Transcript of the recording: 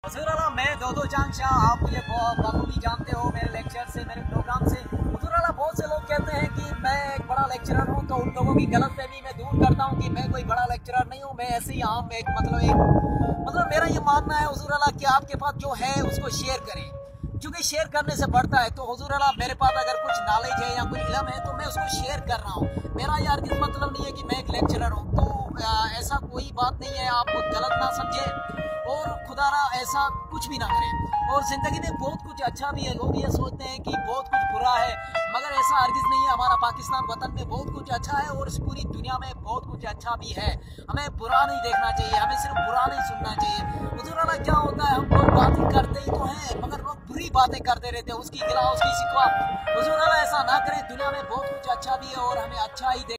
हुजूर अल्लाह, मैं दोदो चांद शाह, आप मुझे बखूबी जानते हो मेरे लेक्चर से, मेरे प्रोग्राम से। हुजूर अल्लाह, बहुत से लोग कहते हैं कि मैं एक बड़ा लेक्चरर हूँ, तो उन लोगों की गलतफहमी मैं दूर करता हूँ कि मैं कोई बड़ा लेक्चरर नहीं हूँ। मैं ऐसे ही आम मतलब मेरा ये मानना है हुजूर अल्लाह कि आपके पास जो है उसको शेयर करें, क्योंकि शेयर करने से बढ़ता है। तो हुजूर अल्लाह, मेरे पास अगर कुछ नॉलेज है या कोई इल्म है तो मैं उसको शेयर कर रहा हूँ। मेरा यार किस मतलब नहीं है कि मैं एक लेक्चरर हूँ, तो ऐसा कोई बात नहीं है, आप गलत ना समझे और खुदारा ऐसा कुछ भी ना करें। और जिंदगी में बहुत कुछ अच्छा भी है। लोग ये सोचते हैं कि बहुत कुछ बुरा है, मगर ऐसा हरगिज नहीं है। हमारा पाकिस्तान वतन में बहुत कुछ अच्छा है और इस पूरी दुनिया में बहुत कुछ अच्छा भी है। हमें बुरा नहीं देखना चाहिए, हमें सिर्फ बुरा नहीं सुनना चाहिए। हुजूर अल्लाह, क्या होता है, हम लोग बातें करते ही तो हैं मगर लोग बुरी बातें करते रहते हैं, उसकी गिला उसकी शिकवा। हुजूर अल्लाह, ऐसा ना करें। दुनिया में बहुत कुछ अच्छा भी है और हमें अच्छा ही